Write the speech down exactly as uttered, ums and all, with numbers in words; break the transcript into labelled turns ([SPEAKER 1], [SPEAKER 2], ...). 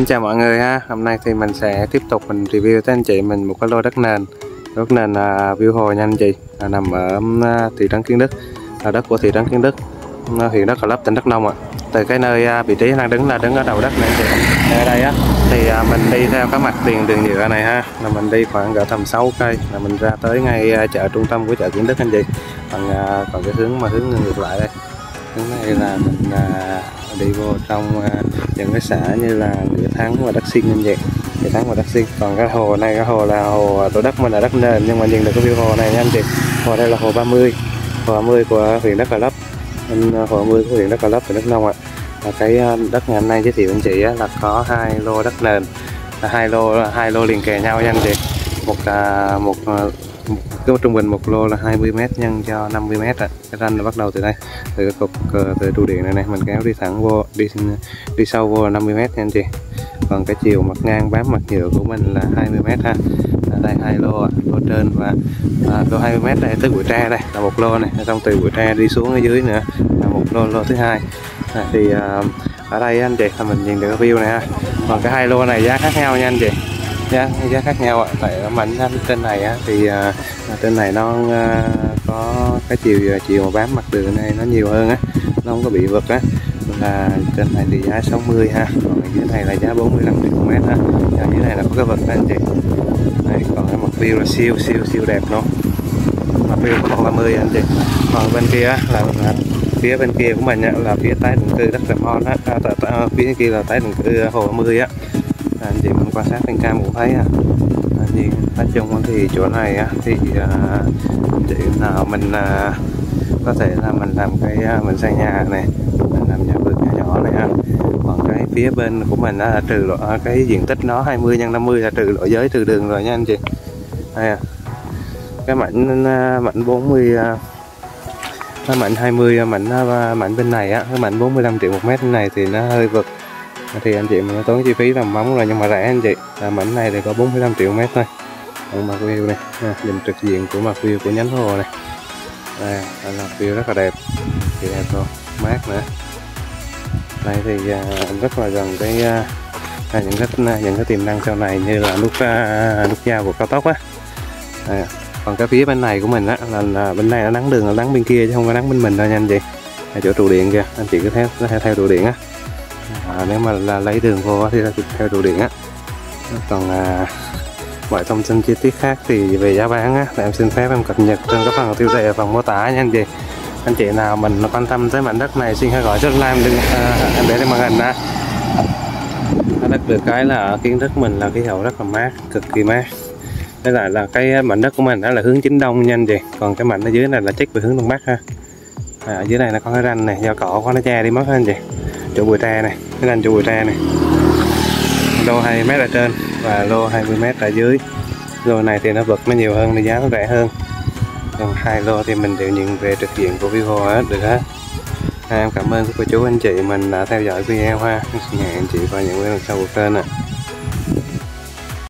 [SPEAKER 1] chào mọi người ha. Hôm nay thì mình sẽ tiếp tục mình review tới anh chị mình một cái lô đất nền. Đất nền là view hồ nha anh chị, là nằm ở thị trấn Kiến Đức, là đất của thị trấn Kiến Đức, huyện Đất Cờ Lấp, tỉnh Đắk Nông ạ. Từ cái nơi vị trí đang đứng là đứng ở đầu đất này anh chị. Ở đây á thì mình đi theo cái mặt tiền đường nhựa này ha, là mình đi khoảng cỡ tầm sáu cây là mình ra tới ngay chợ trung tâm của chợ Kiến Đức anh chị. Còn còn cái hướng mà hướng ngược lại đây, hướng này là mình đi vô trong những cái xã như là Nghĩa Thắng và Đất Sinh anh chị. Nghĩa Thắng và Đất Sinh. Còn cái hồ này, cái hồ là hồ tổ đất mình là đất nền, nhưng mà nhìn được cái view hồ này nha anh chị. Hồ đây là hồ ba mươi, hồ ba mươi của huyện Đất Cờ Lấp, hồ ba mươi của huyện Đất Cờ Lấp tỉnh Đắk Nông ạ. Và cái đất ngày hôm nay giới thiệu anh chị là có hai lô đất nền, là hai lô hai lô liền kề nhau nha anh chị. Một một, một cái trung bình một lô là hai mươi mét nhân cho năm mươi mét ạ. Cái ranh là bắt đầu từ đây, từ cái cục từ trụ điện này này mình kéo đi thẳng vô, đi đi sâu vô năm mươi mét nha anh chị. Còn cái chiều mặt ngang bám mặt nhựa của mình là hai mươi mét ha. Ở đây hai lô, lô trên và à, lô hai mươi mét đây tới Bụi Tre đây là một lô này, xong từ Bụi Tre đi xuống ở dưới nữa là một lô, lô thứ hai. À, thì à, ở đây anh chị là mình nhìn được cái view này ha. Còn cái hai lô này giá khác nhau nha anh chị, giá giá khác nhau ạ. Tại ở mảnh trên này á thì à, trên này nó à, có cái chiều chiều mà bám mặt đường này nó nhiều hơn á, nó không có bị vực á, là trên này thì giá sáu mươi ha, còn dưới này là giá bốn mươi lăm triệu một mét ha. Và dưới này là có cái vực đó anh chị. Đây, còn cái mặt view là siêu siêu siêu đẹp luôn, mặt view của ba mươi anh chị. Còn bên kia là, là phía bên kia của mình á, là phía tái định cư đất Tràm Hon á, à, t, t, phía kia là tái định cư hồ ba mươi á. À, anh chị mình quan sát trên cam cũng thấy à. À, nhìn nói chung thì chỗ này á, thì à, chị nào mình à, có thể là mình làm cái mình xây nhà này, mình làm nhà vườn nhỏ nhỏ này ha. Còn cái phía bên của mình á, là trừ lộ, cái diện tích nó hai mươi nhân năm mươi là trừ lộ giới trừ đường rồi nha anh chị. Đây à. Cái mảnh mảnh bốn mươi, cái mảnh hai mươi, mảnh mảnh bên này á, cái mảnh bốn mươi lăm triệu một mét này thì nó hơi vực, thì anh chị mình tốn chi phí làm móng rồi, nhưng mà rẻ anh chị. À, mảnh này thì có bốn mươi lăm triệu mét thôi. Còn mặt view này, à, nhìn trực diện của mặt view của nhánh hồ này. Đây là view rất là đẹp, thì đẹp rồi, mát nữa. Đây thì à, rất là gần cái à, những cái những cái tiềm năng sau này như là nút à, nút giao của cao tốc á. À, còn cái phía bên này của mình á là, là bên này nó nắng đường, là nắng bên kia chứ không có nắng bên mình đâu nha anh chị. Ở chỗ trụ điện kìa, anh chị cứ theo có thể theo trụ điện á. À, nếu mà là lấy đường vô thì là theo trụ điện á. Còn à, mọi thông tin chi tiết khác thì về giá bán á, em xin phép em cập nhật trên cái phần tiêu đề, phần mô tả nha anh chị. Anh chị nào mình quan tâm tới mảnh đất này xin hãy gọi số hotline em, à, em để trên màn hình á. Đất được cái là ở Kiến Đức mình là khí hậu rất là mát, cực kỳ mát. Đây là là cái mảnh đất của mình đó là hướng chính đông nha anh chị. Còn cái mảnh ở dưới này là check về hướng đông bắc ha. À, ở dưới này nó có cái ranh này, do cỏ có nó che đi mất ha anh chị. Chỗ Bụi Tre này, cái ranh chỗ Bụi Tre này. Lô hai mươi mét ở trên và lô hai mươi mét ở dưới. Lô này thì nó vực nó nhiều hơn, thì giá nó rẻ hơn. Còn hai lô thì mình đều nhận về trực diện của view hồ hết được hết. À, em cảm ơn các cô chú anh chị mình đã theo dõi video ha. Xin hẹn anh chị vào những video sau của kênh ạ.